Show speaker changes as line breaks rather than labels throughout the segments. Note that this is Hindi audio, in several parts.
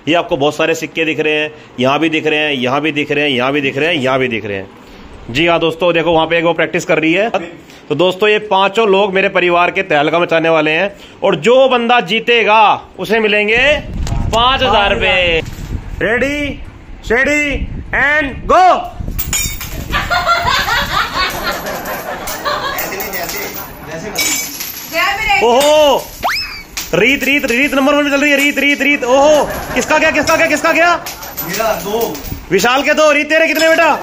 ये आपको बहुत सारे सिक्के दिख रहे हैं, यहाँ भी दिख रहे हैं, यहाँ भी दिख रहे हैं, यहाँ भी दिख रहे हैं, यहाँ भी दिख रहे हैं। जी हाँ दोस्तों, देखो वहां पे एक वो प्रैक्टिस कर रही है। तो दोस्तों ये पांचों लोग मेरे परिवार के तहलका मचाने वाले हैं और जो बंदा जीतेगा उसे मिलेंगे 5,000 रुपए। Ready steady and go. ओहो, रीत रीत रीत नंबर 1 में चल रही है। रीत रीत रीत। ओहो, किसका क्या किसका क्या किसका क्या?
मेरा 2,
विशाल के 2। रीत तेरे कितने बेटा?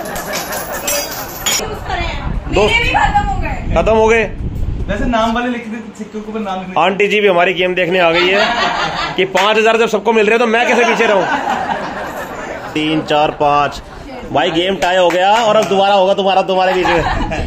2 खत्म हो गए।
वैसे नाम वाले लिख दे, सिक्कों के ऊपर नाम लिखने।
आंटी जी भी हमारी गेम देखने आ गई है कि 5,000 जब सबको मिल रहे हैं तो मैं कैसे पीछे रहूं। 3 4 5 भाई गेम टाई हो गया और अब दोबारा होगा तुम्हारे बीच में।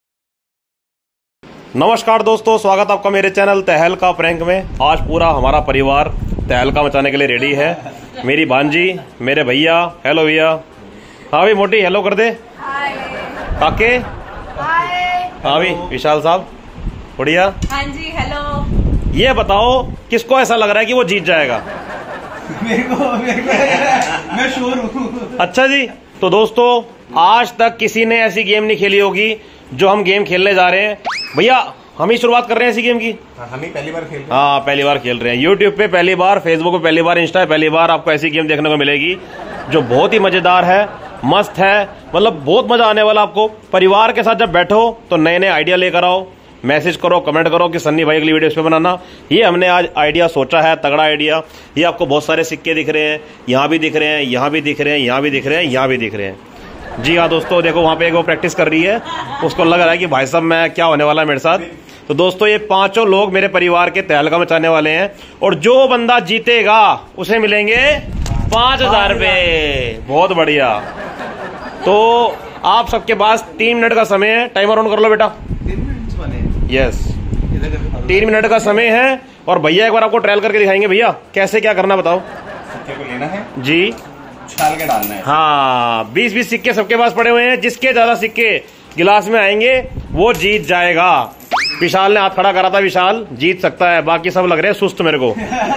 नमस्कार दोस्तों, स्वागत आपका मेरे चैनल तहलका प्रैंक में। आज पूरा हमारा परिवार तहलका मचाने के लिए रेडी है। मेरी भांजी, मेरे भैया, हेलो भैया। हाँ भी मोटी हेलो कर दे। काके, हाँ भी विशाल साहब, बढ़िया।
हाँ जी हेलो।
ये बताओ किसको ऐसा लग रहा है कि वो जीत जाएगा?
मेरे को मैं श्योर हूँ।
अच्छा जी, तो दोस्तों आज तक किसी ने ऐसी गेम नहीं खेली होगी जो हम गेम खेलने जा रहे हैं। भैया हम ही शुरुआत कर रहे हैं ऐसी गेम की।
हम ही पहली बार खेल रहे हैं।
हाँ पहली बार खेल रहे हैं। यूट्यूब पे पहली बार, फेसबुक पे पहली बार, इंस्टा पे पहली बार आपको ऐसी गेम देखने को मिलेगी जो बहुत ही मजेदार है, मस्त है, मतलब बहुत मजा आने वाला आपको। परिवार के साथ जब बैठो तो नए नए आइडिया लेकर आओ, मैसेज करो, कमेंट करो कि सन्नी भाई अगली वीडियो इस पे बनाना। ये हमने आज आइडिया सोचा है, तगड़ा आइडिया। ये आपको बहुत सारे सिक्के दिख रहे हैं, यहाँ भी दिख रहे हैं, यहाँ भी दिख रहे हैं, यहाँ भी दिख रहे हैं, यहाँ भी दिख रहे हैं। जी हाँ दोस्तों, देखो वहां पे एक वो प्रैक्टिस कर रही है, उसको लग रहा है कि भाई साहब मैं क्या होने वाला है मेरे साथ। तो दोस्तों ये पांचों लोग मेरे परिवार के तहलका मचाने वाले हैं और जो बंदा जीतेगा उसे मिलेंगे 5,000 रुपए। बहुत बढ़िया। तो आप सबके पास 3 मिनट का समय है। टाइमर ऑन कर लो बेटा।
3 मिनट
यस, 3 मिनट का समय है और भैया एक बार आपको ट्रायल करके दिखाएंगे। भैया कैसे क्या करना बताओ।
सिक्के को लेना है
जी,
छाल के डालना है।
हाँ 20-20 सिक्के सबके पास पड़े हुए हैं। जिसके ज्यादा सिक्के गिलास में आएंगे वो जीत जाएगा। विशाल ने हाथ खड़ा करा था, विशाल जीत सकता है, बाकी सब लग रहे हैं सुस्त मेरे को।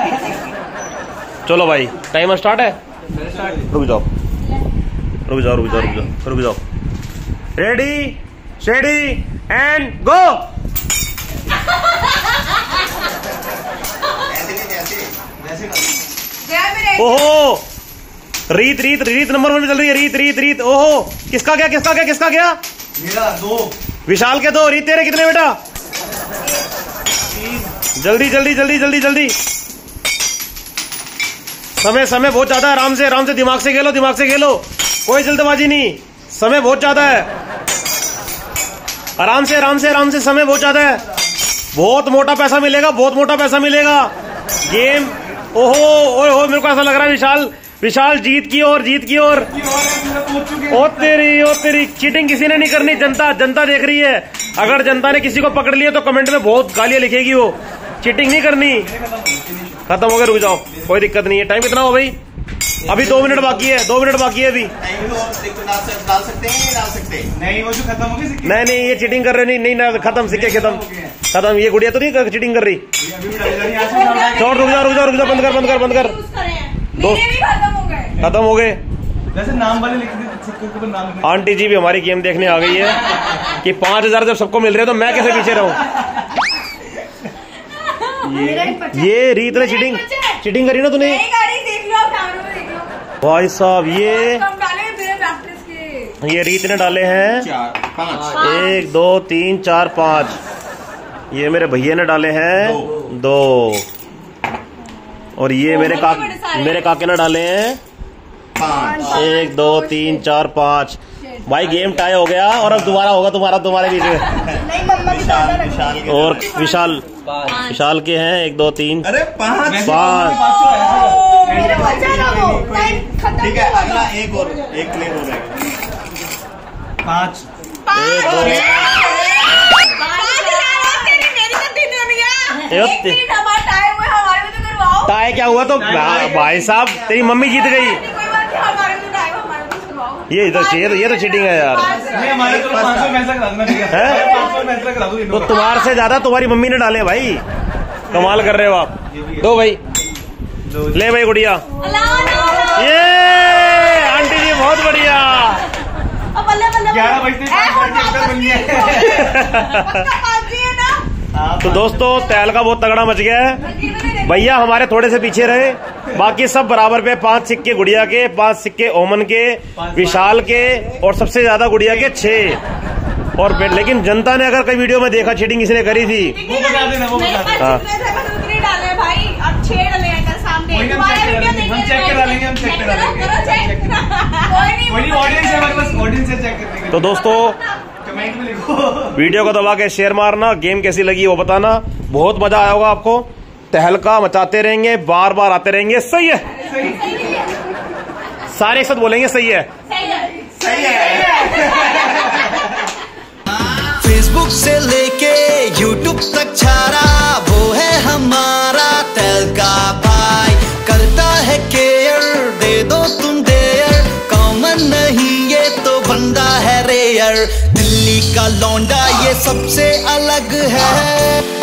चलो भाई टाइमर स्टार्ट है। रुक जाओ रुक जाओ रुक जाओ रुक जाओ रुक जाओ। Ready steady and go. ओहो, रीत रीत रीत नंबर 1 में चल रही है। रीत रीत रीत। ओहो, किसका क्या किसका क्या किसका क्या?
मेरा 2,
विशाल के 2। रीत तेरे कितने बेटा?
3।
जल्दी जल्दी जल्दी जल्दी जल्दी। समय बहुत ज्यादा है। आराम से दिमाग से खेलो, दिमाग से खेलो, कोई जल्दबाजी नहीं। समय बहुत ज्यादा है। आराम से समय बहुत ज्यादा है। बहुत मोटा पैसा मिलेगा, बहुत मोटा पैसा मिलेगा। गेम ओहो मेरे को ऐसा लग रहा है विशाल जीत की ओर ओ तेरी चीटिंग किसी ने नहीं करनी। जनता देख रही है। अगर जनता ने किसी को पकड़ लिया तो कमेंट में बहुत गालियां लिखेगी। वो चीटिंग नहीं करनी। खत्म हो गया, रुक जाओ, कोई दिक्कत नहीं है। टाइम कितना हो भाई? अभी 2 मिनट बाकी है, 2 मिनट बाकी है अभी।
डाल सकते हैं, डाल सकते हैं। नहीं वो जो खत्म हो गए।
नहीं ये चीटिंग कर रहे नहीं खत्म, सिक्के खत्म। ये गुड़िया तो नहीं चीटिंग कर रही। छोड़, रुक जाओ, बंद कर। खत्म हो गए।
वैसे नाम वाले लिख दे, सिक्कों के ऊपर नाम लिखने।
आंटी जी भी हमारी गेम देखने आ गई है कि 5,000 जब सबको मिल रहे हैं तो मैं कैसे पीछे रहूं। ये रीत ने चीटिंग करी ना तूने। भाई साहब ये रीत ने डाले हैं
4 5।
1 2 3 4 5। ये मेरे भैया ने डाले हैं 2 और ये मेरे काके ने डाले हैं
5।
1 2 3 4 5। भाई गेम टाई हो गया और अब दोबारा होगा तुम्हारे बीच में। और विशाल के हैं 1 2 3।
अरे 5। ठीक है, अगला एक प्लेट हो जाएगा। 5
टाई क्या हुआ? तो भाई साहब तेरी मम्मी जीत गई। ये तो चीटिंग है यार।
हमारे तो 500 पैसा करा दूंगा। ठीक है 500 पैसा करा दूंगा।
तो तुम्हारे से ज्यादा तुम्हारी मम्मी ने डाले भाई। कमाल कर रहे हो आप। दो भाई ले भाई गुड़िया, ये आंटी जी बहुत बढ़िया।
11 बजते
तो दोस्तों तैल का बहुत तगड़ा मच गया है। भैया हमारे थोड़े से पीछे रहे, बाकी सब बराबर पे 5 सिक्के गुड़िया के, 5 सिक्के ओमन के, विशाल के और सबसे ज्यादा गुड़िया के 6। और लेकिन जनता ने अगर कई वीडियो में देखा चीटिंग किसने करी थी,
वो बता देना, वो बता देना।
भाई अब 6 डाले हैं सामने,
हम चेक करा लेंगे, हम चेक करा लेंगे। कोई ऑडियंस है हमारे पास, ऑडियंस से चेक करने के लिए।
तो दोस्तों
कमेंट में लिखो,
वीडियो को दबा के शेयर मारना, गेम कैसी लगी वो बताना, बहुत मजा आया होगा आपको। तहलका मचाते रहेंगे, बार बार आते रहेंगे। सही है, सारे एक साथ बोलेंगे सही है।
सही है।
फेसबुक से लेके यूट्यूब तक छारा वो है हमारा तहलका भाई, करता है केयर, दे दो तुम देयर, कॉमन नहीं ये तो बंदा है रेयर, दिल्ली का लौंडा ये सबसे अलग है।